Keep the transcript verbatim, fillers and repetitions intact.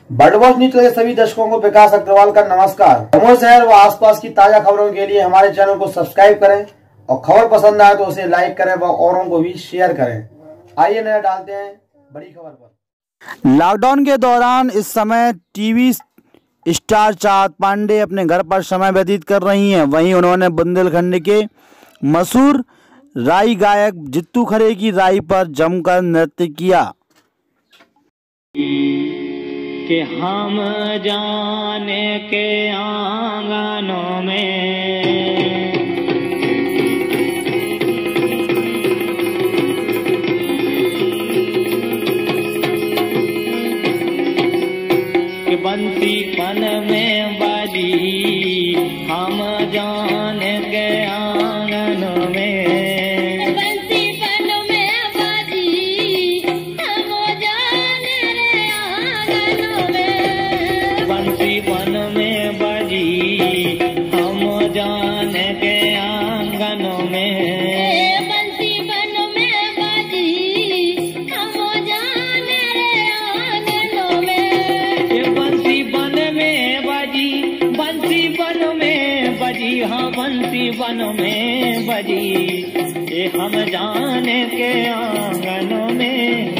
Bird watch news के सभी दर्शकों को विकास अग्रवाल का नमस्कार। दमोह शहर व आसपास की ताजा खबरों के लिए हमारे चैनल को सब्सक्राइब करें और खबर पसंद आए तो उसे लाइक करें व औरों को भी शेयर करें। आइए नजर डालते हैं बड़ी खबर पर। लॉकडाउन के दौरान इस समय टीवी स्टार चाहत पांडे अपने घर पर समय व्यतीत कर रही हैं। वहीं उन्होंने बुंदेलखंड के मशहूर राई गायक जित्तू खरे की राई पर जमकर नृत्य किया। कि हम जाने के आंगनों में कि बंसी पन में बाजी हम जाने के आंगनों में वन में बजी हम जान के आंगनों में बंसी वन में बजी हम जान रे आंगनों में ये बंसी वन में बजी बंसी वन में बजी हाँ बंसी वन में बजी ये हम जान के आंगनों में